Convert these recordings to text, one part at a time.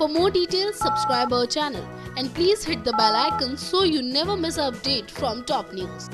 For more details, subscribe our channel and please hit the bell icon so you never miss an update from top news.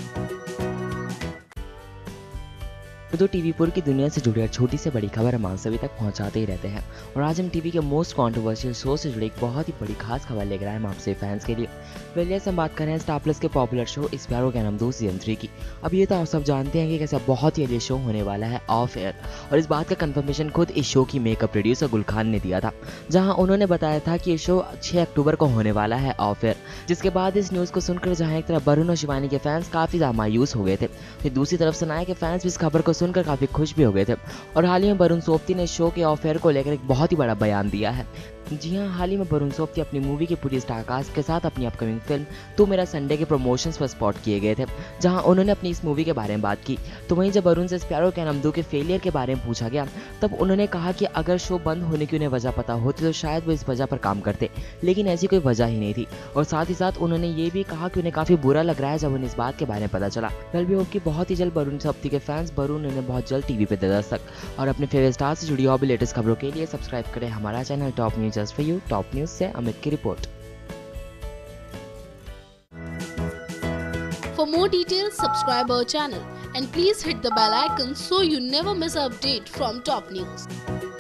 Urdu TV पुर की दुनिया से जुड़ी हर छोटी से बड़ी खबर हम आप सभी तक पहुंचाते ही रहते हैं और आज हम टीवी के मोस्ट कंट्रोवर्शियल शो से जुड़ी एक बहुत ही बड़ी खास खबर लेकर आए हम आपसे फैंस के लिए। वेलियस हम बात कर रहे हैं स्टार प्लस के पॉपुलर शो इस प्यार को क्या नाम दूं सीजन 3 की। अब ये तो आप सब जानते हैं कि कैसा बहुत ही अजय शो होने वाला है ऑफ एयर, और इस बात का कंफर्मेशन खुद इस शो की मेकअप प्रोड्यूसर गुलखान ने दिया था, जहाँ उन्होंने बताया था कि ये शो 6 अक्टूबर को होने वाला है ऑफ एयर। जिसके बाद इस न्यूज़ को सुनकर जहाँ एक तरफ वरुण और शिवानी के फैंस काफ़ी ज़्यादा मायूस हो गए थे, फिर दूसरी तरफ सनाया के फैंस भी इस खबर को सुनकर काफ़ी खुश भी हो गए थे। और हाल ही में वरुण सोबती ने शो के ऑफ एयर को लेकर एक बहुत ही बड़ा बयान दिया है। जी हाँ, हाल ही में वरुण सोबती अपनी मूवी के पूरी स्टारकास्ट के साथ अपनी अपकमिंग फिल्म तू मेरा संडे के प्रमोशंस पर स्पॉट किए गए थे, जहां उन्होंने अपनी इस मूवी के बारे में बात की। तो वहीं जब वरुण से इस प्यार को क्या नाम दूं के फेलियर के बारे में पूछा गया, तब उन्होंने कहा कि अगर शो बंद होने की उन्हें वजह पता होती तो शायद वो इस वजह पर काम करते, लेकिन ऐसी कोई वजह ही नहीं थी। और साथ ही साथ उन्होंने ये भी कहा कि उन्हें काफ़ी बुरा लग रहा है जब उन्हें इस बात के बारे में पता चला। वेल भी होप कि बहुत ही जल्द वरुण सोबती के फैंस वरुण उन्हें बहुत जल्द टीवी पर दे दस्तक। और अपने फेवरेट स्टार से जुड़ी और भी लेटेस्ट खबरों के लिए सब्सक्राइब करें हमारा channel top news just for you. Top news से अमित की रिपोर्ट। For more details, subscribe our channel and please hit the bell icon so you never miss an update from top news.